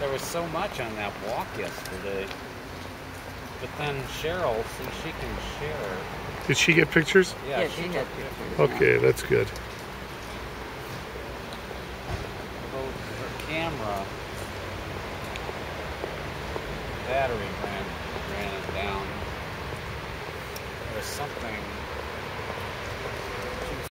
there was so much on that walk yesterday. But then Cheryl, see, she can share. Did she get pictures? Yeah, she had pictures. Okay, that's good. Her camera battery ran it down. There was something